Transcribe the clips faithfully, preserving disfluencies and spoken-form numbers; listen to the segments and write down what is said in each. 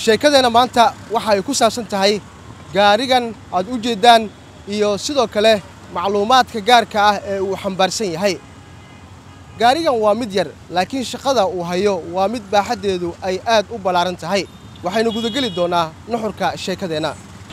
sheekadana maanta waxa ay ku saabsan tahay gaarigan aad u jeedaan iyo sidoo kale macluumaadka gaarka ah ee uu xambaarsan yahay gaarigan waa mid yar laakiin shaqada uu hayo waa mid baaxadeedu ay aad u balaaran tahay waxaynu gudageli doonaa nuxurka sheekadeena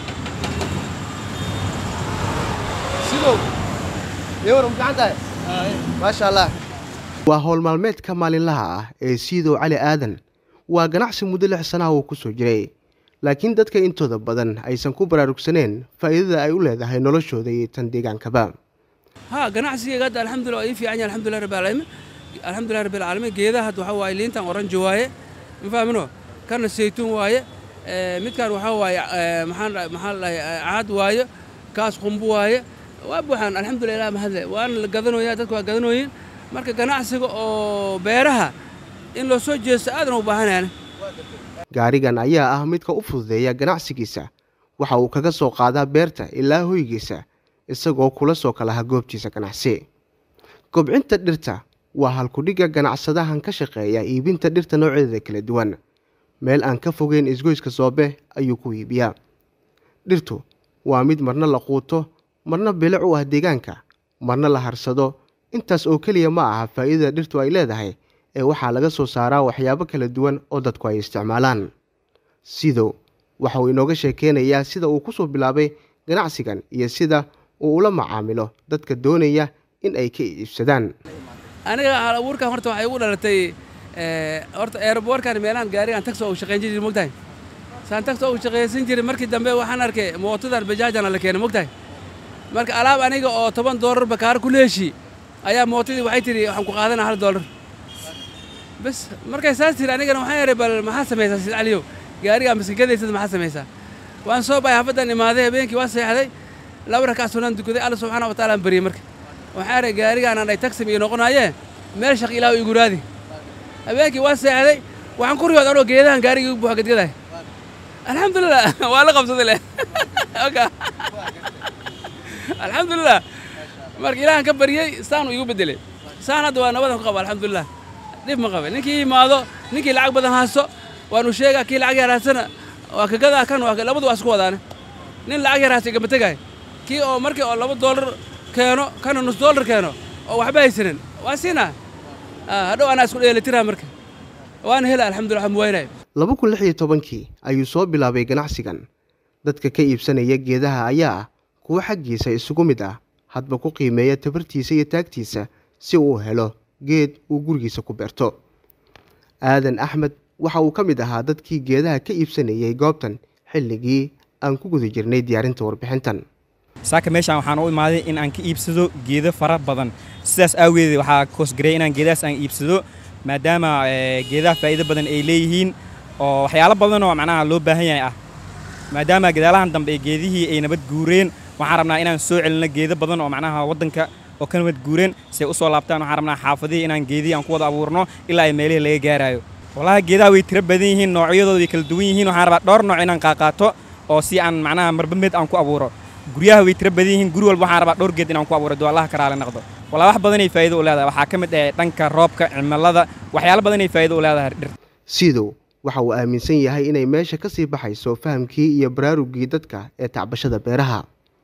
sidoo yawar mutaantahay maasha Allah waa howl maalmeedka maalinlaha ah ee Sidoo Cali Aadan waa ganacsi muddo lix sano ah oo ku soo jiray laakiin dadka intooda badan aysan ku baraarugsaneen faa'iidada ay u leedahay noloshooda iyo tan deegaankaba ha ganacsiga hadda alxamdulillah ay fiican yahay alxamdulillah rabbil caalamiin alxamdulillah rabbil caalamiin geedaha hadda waxa waay liintan orange waaye ma fahamno kana saytuun waaye ee midkan waxa waaye maxaan maxaan lahay aad waaye kaas qumbu waaye waa buuxan alxamdulillah ma hadle waan la gadanoyaa dadku waa gadanooyin marka ganacsiga oo beeraha in loo soo jeesto aadan u baahanayna gaarigan ayaa ah midka u fududeeya ganacsigiisa waxa uu kaga soo qaadaa beerta ilaa hoygiisa isagoo kula soo kala goobtiisa ganacsi kobcinta dhirta waa halku dhiga ganacsadahan ka shaqeeya iibinta dhirta noocyada kala duwan meel aan ka fogeyn isgoyska Soobe ayuu ku iibiyaa dhirtu waa mid marna la quuto marna bilic u ah deegaanka marna la harsado intaas oo kaliya ma aha faa'iidada dhirtu ay leedahay ee waxa laga soo saaraa waxyaabo kala duwan oo dadku ay isticmaalaan Sidoo waxa uu inooga sheekeynayaa sida uu ku soo bilaabay ganacsigan iyo sida uu ula macaamilo dadka doonaya in ay ka iibsadaan aniga abuurka horta waxay ugu dhalatay ee horta airportkan meelaan gaarigan taxi oo shaqeyn jiray mogtahay saan taxi oo shaqeysan jiray markii dambe waxaan arkay mootodan bajaajana la keenay mogtahay marka alaab aniga oo toban dollar bakaar ku leeshi ayaa mootadii waxay tiri waxaan ku qaadanaa hal dollar bas markay saas tiri anigana waxaan yaray bal maxaa sameeyay Sidoo Caliyo gaariga miskinkadaysa maxaa sameeyay waan soo bay hafadan imaaday habeenkii waa seexday laba rakac sunan dukaday Allah subhanahu wa ta'ala bari marka waxaan yaray gaarigan aan ay taxi iyo noqonaayeen meel shaq ilaahay igu raadi habeenkii waa seexday waxaan ku riyooday anoo geedahan gaariga ugu buuxa gadgaday alxamdulillah waa la qabsaday leh oka alxamdulillah marka ilaahan ka bariyay saan igu bedelay saan hadda waa nabadan ku qaba alxamdulillah dib ma qaba ninkii imaado ninkii lacag badan haasto waanu sheegaa kii lacag yaraasana waa ka gadaa kan waa labadu waa isku wadaan nin lacag yaraasay gaba tagay kii oo markii oo laba dollar keeno kana nus dollar keeno oo waxba haysanin waa siina ah hadhow ana isku dheelitiraa marka waan helay alxamdulillah muwaynay laba kun iyo lix iyo toban-kii ayuu soo bilaabay ganacsigan dadka ka iibsanaya geedaha ayaa ah kuwa xaggiisa isugu mid ah hadba ku qiimeeya tabartiisa iyo taagtiisa si uu helo geed uu gurigiisa ku beerto Aadan Axmed waxa uu ka mid ahaa dadkii geedaha ka iibsanayay goobtan xilligii aan ku guda jirnay diyaarinta warbixintan saaka meeshaan waxaan u imaaday in aan ka iibsado geedo fara badan sidaas aaweed waxa koos garay inaan geedaas aan iibsado maadaama geedaha faa'iido badan ay leeyihiin oo waxyaalo badan oo macnaha loo baahan yahay ah maadaama geedaalahan dambe ee geedihii ay nabad guureen waxaan rabnaa inaan soo celino geedo badan oo macnaha wadanka oo ka nabad guureen si ay u soo laabtaan waxaan rabnaa xaafadii inaan geedii aan ku wada abuurno ilaa ay meelaha laga gaarayo walaha geedaha way tira badan yihiin noocyadooda way kala duwan yihiin waxaan rabaa dhowr nooc inaan qaaqaato oo si aan macnaha marba mid aan ku abuuro guryaha way tira badan yihiin guri walba waxaan rabaa dhowr geed inaan ku abuuro doo Allah ka raali noqdo walaha wax badan ay faa'iido u leedahay waxa ka mid ah dhanka roobka cimilada waxyaalo badan ay faa'iido u leedahay dhir Sidoo waxa uu aaminsan yahay inay meesha ka sii baxayso fahamkii iyo baraarugii dadka ee tacbashada beeraha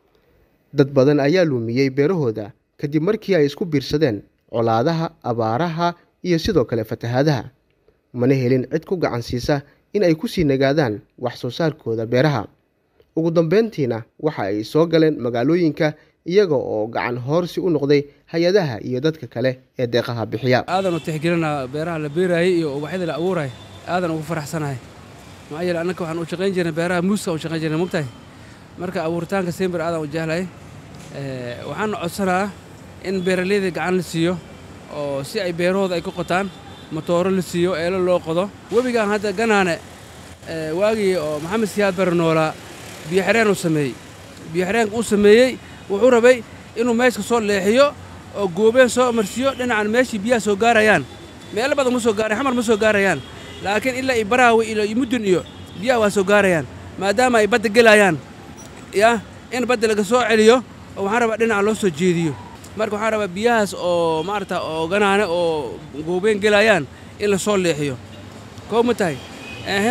dad badan ayaa lumiyay beerahooda kadib markii ay isku biirsadeen colaadaha abaaraha iyo sidoo kale fatahaadaha mana helin cid ku gacan siisa in ay ku sii nagaadaan wax soo saarkooda beeraha ugu dambeyntiina waxa ay soo galeen magaalooyinka iyaga oo gacan hoorsi u noqday hay'adaha iyo dadka kale ee deeqaha bixiya aadan u tixgelina beeraha la beeraayay iyo waxyada la abuuray aadan ugu faraxsanahay ma ayay anaka waxaan u shaqeyn jirnay beeraha muuska u shaqeyn jirnay mugtahay marka abuuritaanka Sember aadan u jaahlay ee waxaan codsanaa in beeraleyda gacan la siiyo oo si ay beerahooda ay ku qotaan matooro la siiyo ee loo qodo wabigaan hadda ganaane ee waagii oo Maxamed Siyaad Barnoola biyo xireen uu sameeyay biyo xireen uu sameeyay wuxuu rabay inuu meesha soo leexiyo oo goobeen soo marsiyo dhinacan meeshii biyaha soo gaarayaan meel badan ma soo gaaray xamar ma soo gaarayaan laakiin ilaa ibaraawi ila mudun iyo biyaha waa soo gaarayaan maadaama ay badda gelayaan ya in badda laga soo celiyo oo waxaan rabaa dhinaca loo soo jeediyo marka waxaan rabaa biyahaas oo maarta oo ganaane oo goobeen gelayaan in la soo leexiyo koo ma tahay ehe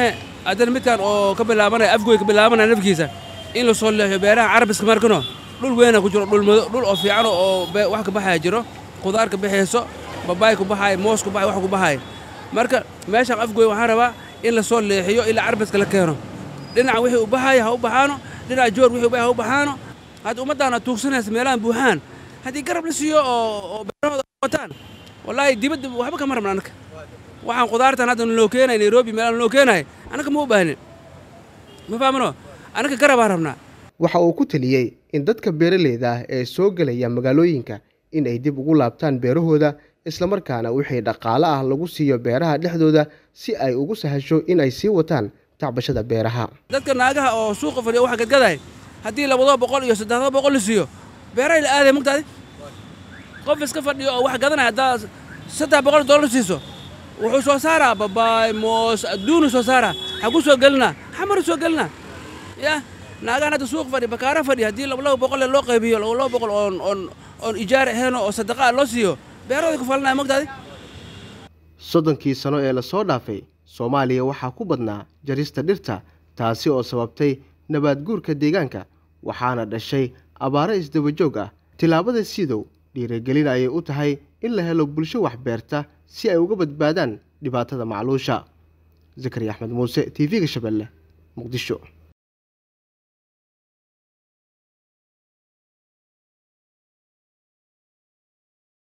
haddana midkaan oo ka bilaabanaya afgoy ka bilaabanaya nafkiisa in la soo leexiyo beeraha carabiska markano dhul weyna ku jiro dhul mado dhul oo fiican oo wax ka baxaya jiro qudaar ka baxayso babaay ku baxay moos ku baxay wax ku baxay marka meeshaan afgoy waxaan rabaa in la soo leexiyo ilaa carabiska la keeno dhinaca wixii u baxay ha u baxaano dhinaca joor wixii u baxay ha u baxaano hadda ummaddaana tuugsanaysa meelahan buuxaan haddii garab la siiyo oo beerahooda wataan wallaahi dibadda waxba kama rabna annaka waxaan qudaartan hadda naloo keenay nairobi meelaha naloo keenay annaka ma u baahnin ma fahmano annaka garabaan rabnaa waxa uu ku taliyey in dadka beeraleyda ah ee soo gelaya magaalooyinka in ay dib ugu laabtaan beerahooda islamarkaana wixii dhaqaale ah lagu siiyo beeraha dhexdooda si ay ugu sahasho in ay sii wataan tacbashada beeraha dadka naagaha oo suuqa fadhiya waxa gadgaday haddii labada boqol iyo saddex boqol la siiyo beeraha la aaday mugtaadi qof iska fadhiyo oo wax gadanaya haddaa saddex boqol dollar siiso wuxuu soo saaraa babaay moos adduunu soo saaraa xagu soo gelinaa xamar soo gelinaa ya naagahan hadda suuq fadhi bakaara fadhi haddii laba boqol loo qaybiyo laba boqol oon oon oon ijaar ahayn oo sadaqa loo siiyo beerahooda ku falanaya mugtaadi soddonkii sano ee la soo dhaafay Soomaaliya waxaa ku badnaa jarista dhirta taasi oo sababtay nabaad guurka deegaanka waxaana dhashay abaaro isdaba joog ah tilaabada sidow dhiirigelin ayay u tahay in la helo bulsho wax beerta si ay uga badbaadaan dhibaatada macluusha Zakariya Axmed Muuse T V-ga Shabeelle Muqdisho.